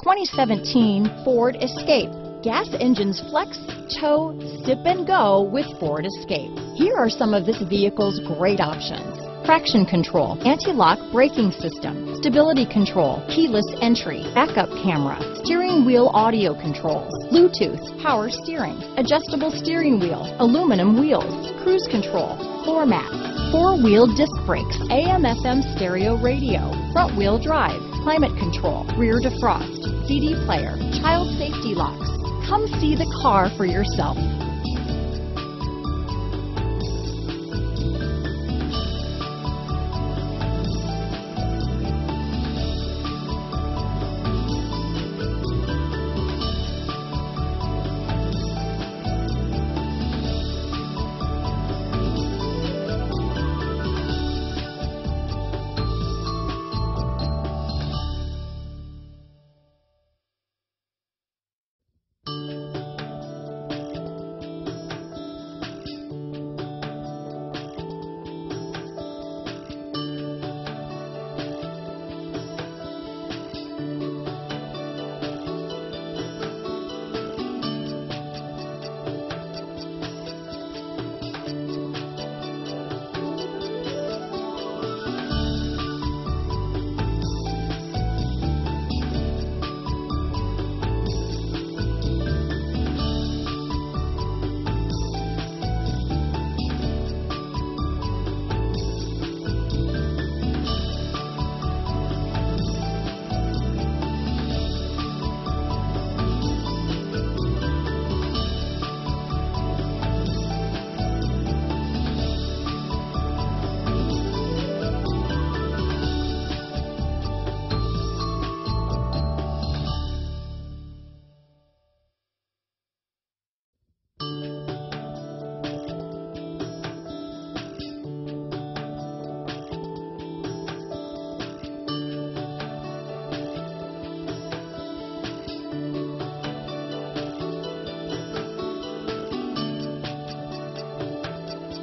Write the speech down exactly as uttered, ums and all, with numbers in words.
twenty seventeen Ford Escape. Gas engines flex, tow, sip and go with Ford Escape. Here are some of this vehicle's great options: traction control, anti-lock braking system, stability control, keyless entry, backup camera, steering wheel audio controls, Bluetooth, power steering, adjustable steering wheel, aluminum wheels, cruise control, floor mats, four-wheel disc brakes, A M F M stereo radio, front-wheel drive, climate control, rear defrost, C D player, child safety locks. Come see the car for yourself.